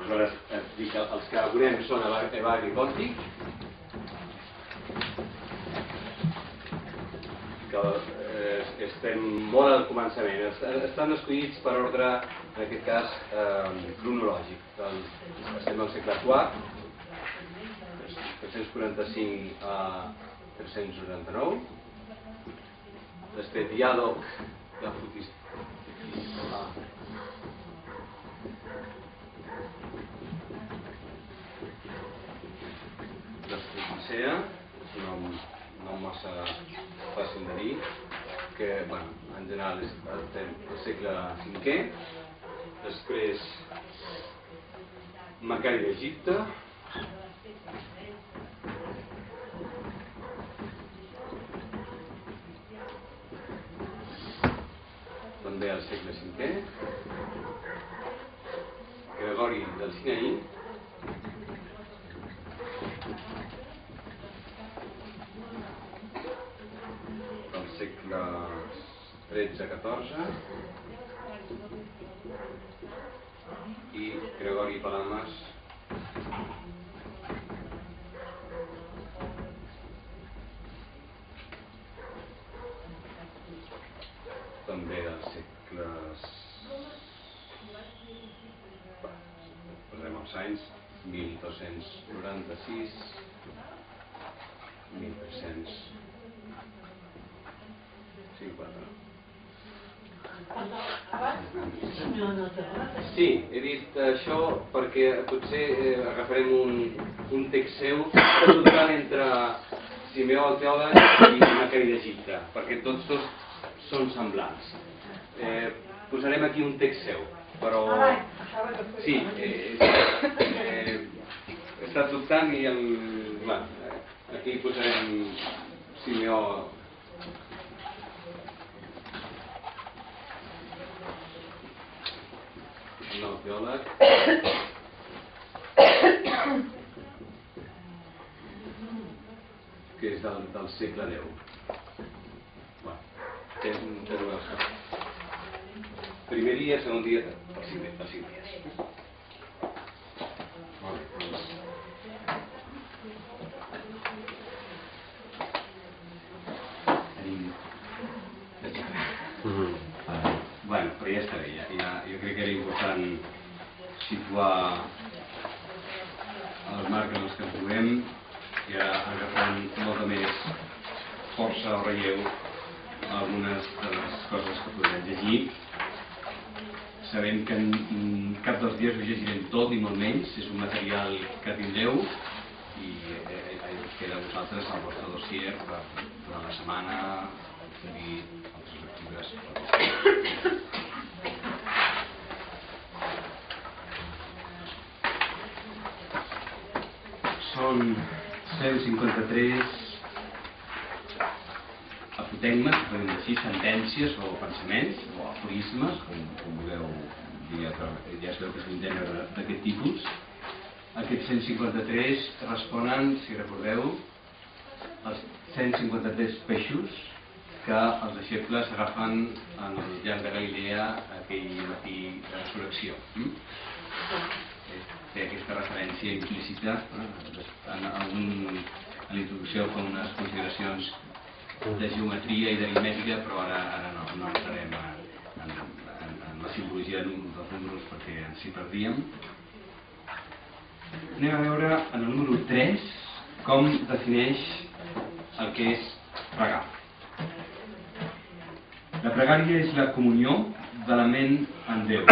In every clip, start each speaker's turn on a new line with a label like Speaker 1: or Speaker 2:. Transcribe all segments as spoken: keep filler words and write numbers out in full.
Speaker 1: Els que veurem són Evagri i Pòntic, que estem molt al començament. Estan escollits per ordre, en aquest cas, cronològic. Estem al segle quart, tres-cents quaranta-cinc a tres-cents noranta-nou. Després diàleg de Frutis. L'Estrofisea, és un nom massa fàcil de dir, que en general és del segle cinquè. Després Macari d'Egipte, també al segle cinquè. Gregori del Sinaí, del segle tretze catorze, i Gregori Palamas també dels segles, posem els anys, mil dos-cents noranta-sis, mil tres-cents cinquanta-nou. Sí, he dit això perquè potser agafarem un text seu que total entre Simeó el teòleg i Macari d'Egipte, perquè tots dos són semblants. Posarem aquí un text seu, però sí, he estat dubtant i aquí posarem Simeó. No, teòleg. Que és del segle deu. Primer dia, segon dia, per cinc dies. Bueno, però ja està bé. Jo crec que era important situar el marc en els que ens trobem i ara agafant molta més força o relleu algunes de les coses que podrem llegir, sabent que en cap dels dies ho llegirem tot ni molt menys. És un material que tindreu i queda a vosaltres el vostre dossier durant la setmana i altres lectures. Són cent cinquanta-tres apotegmes, podem dir així, sentències o pensaments o aforismes, com vulgueu dir, ja es veu que és un gènere d'aquest tipus. Aquests cent cinquanta-tres responen, si recordeu, als cent cinquanta-tres peixos que els deixebles agafen en el llac de Galilea aquell matí de resurrecció. Té aquesta referència implícita en la introducció com unes consideracions de geometria i d'aritmètica, però ara no entrarem en la simbologia dels números perquè ens hi perdíem. Anem a veure en el número tres com defineix el que és pregar. La pregària és la comunió de la ment amb Déu.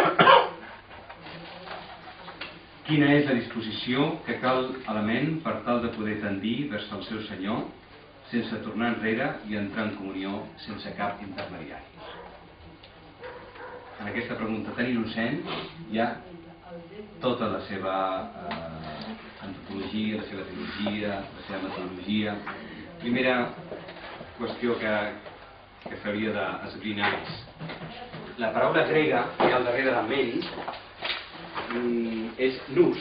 Speaker 1: Quina és la disposició que cal a la ment per tal de poder tendir vers el seu Senyor sense tornar enrere i entrar en comunió sense cap intermediari? En aquesta pregunta tan innocent hi ha tota la seva antropologia, la seva teologia, la seva metodologia. Primera qüestió que s'hauria d'esbrinar és la paraula grega que hi ha al darrere de ment és nous.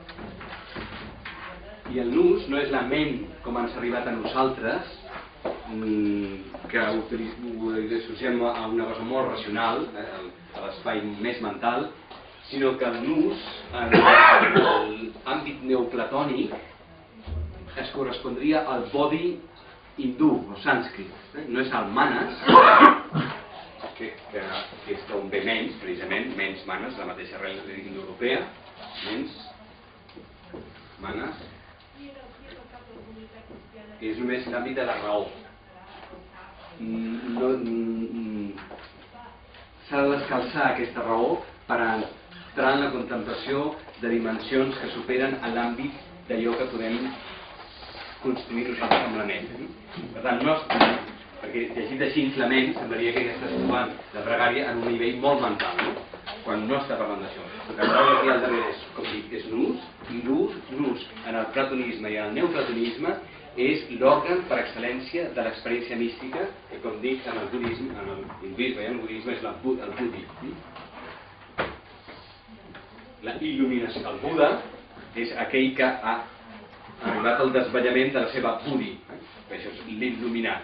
Speaker 1: I el nous no és la ment com ens ha arribat a nosaltres, que ho associem a una cosa molt racional, a l'espai més mental, sinó que el nus, en l'àmbit neoplatònic, es correspondria al bodhi hindú o sànscrit. No és el manas, que és d'on ve mens, precisament, mens manas, la mateixa arrel indoeuropea, mens, manas, és només l'àmbit de la raó. S'ha de descalçar aquesta raó per entrar en la contemplació de dimensions que superen l'àmbit d'allò que podem construir nosaltres amb la ment. Per tant, no és... perquè llegit així la ment semblaria que estàs trobant la pregària en un nivell molt mental, quan no està parlant d'això. El que trobo aquí al darrere és, com dic, és nus, i nus en el platonisme i en el neoplatonisme és l'òrgan per excel·lència de l'experiència mística, que com dic, en el budisme, en el hinduisme i en el budisme és el budi. La il·luminació. El Buda és aquell que ha arribat al desvetllament de la seva budi, que això és l'il·luminat.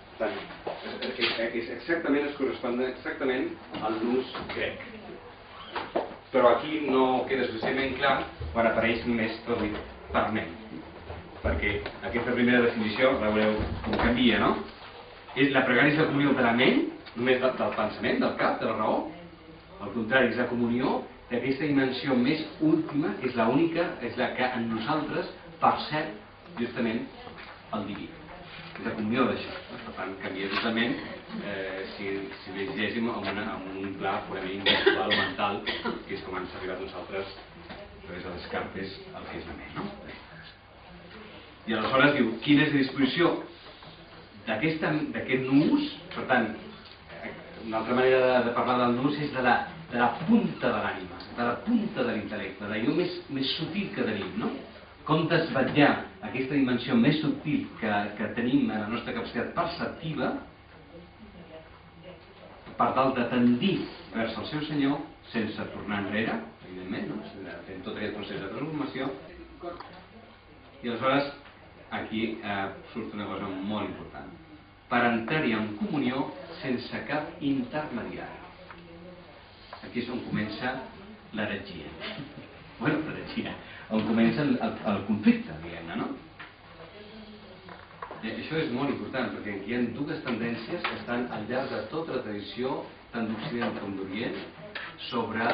Speaker 1: És exactament, es correspon exactament al nus grec. Però aquí no queda suficientment clar quan apareix només traduït per ment. Perquè aquesta primera definició, la veureu com canvia, no? La pregària és la comunió de la ment, només del pensament, del cap, de la raó. Al contrari, és la comunió d'aquesta dimensió més última, que és l'única, és la que en nosaltres percep justament el diví. És la comunió d'això. Per tant, canvia totalment si llegéssim en un pla purament intel·lectual o mental, que és com ens ha arribat nosaltres a través de Descartes el que és la ment, no? I aleshores diu, quina és la disposició d'aquest nus? Per tant, una altra manera de parlar del nus és de la punta de l'ànima, de la punta de l'intel·lecte, d'allò més sutil que tenim, no? Com desvetllar aquesta dimensió més subtil que tenim en la nostra capacitat perceptiva per tal de tendir vers el seu senyor sense tornar enrere, evidentment, fent tot aquest procés de transformació. I aleshores aquí surt una cosa molt important. Per entrar-hi en comunió sense cap intermediari. Aquí és on comença l'heretgia. Bueno, l'heretgia. On comença el conflicte, diguem-ne, no? Això és molt important, perquè aquí hi ha dues tendències que estan al llarg de tota la tradició, tant d'Occident com d'Orient, sobre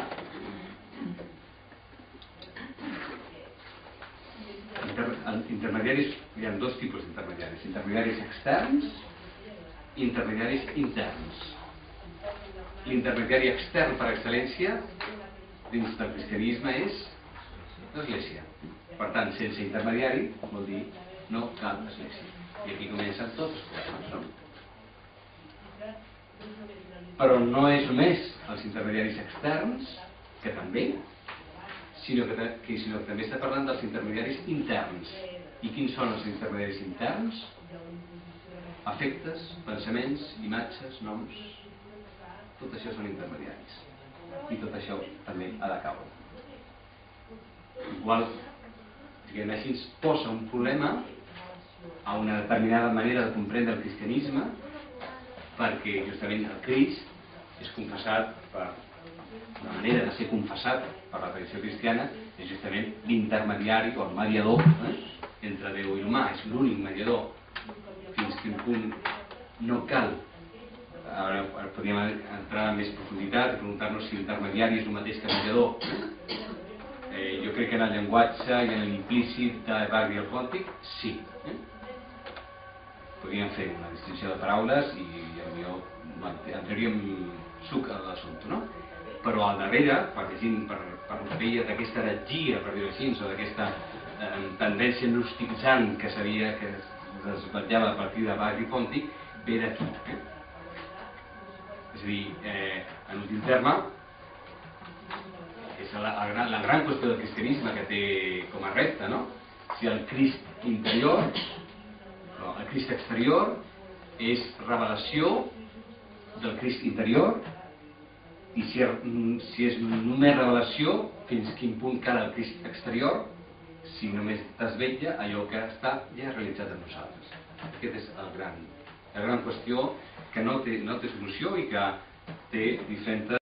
Speaker 1: intermediaris. Hi ha dos tipus d'intermediaris, intermediaris externs i intermediaris interns. L'intermediari extern per excel·lència dins del cristianisme és l'Església. Per tant, sense intermediari vol dir no cal Església. I aquí comencen tots els problemes. Però no és només els intermediaris externs, que també, sinó que també està parlant dels intermediaris interns. I quins són els intermediaris interns? Afectes, pensaments, imatges, noms. Tot això són intermediaris. I tot això també ha de caure. Igual, diguem així, ens posa un problema a una determinada manera de comprendre el cristianisme, perquè justament el Crist és confessat per la manera de ser confessat per la tradició cristiana, és justament l'intermediari o el mediador entre Déu i l'humà, és l'únic mediador. Fins quin punt no cal. Ara podríem entrar en més profunditat i preguntar-nos si l'intermediari és el mateix que el mediador. Jo crec que en el llenguatge i en l'implícit de Wagner Pontic, sí. Podríem fer una distinció de paraules i potser entraríem suc a l'assumpte, no? Però al darrere, per el que veia d'aquesta heretgia, per dir-ho així, o d'aquesta tendència gnostitzant que sabia que es desvetllava a partir de Wagner Pontic, ve d'aquí. És a dir, en últim terme, és la gran qüestió del cristianisme que té com a repte, no? Si el Crist interior, el Crist exterior, és revelació del Crist interior, i si és només revelació, fins quin punt cal el Crist exterior, si només desvetlla allò que està ja realitzat en nosaltres. Aquest és el gran la gran qüestió que no té, no té solució i que té diferents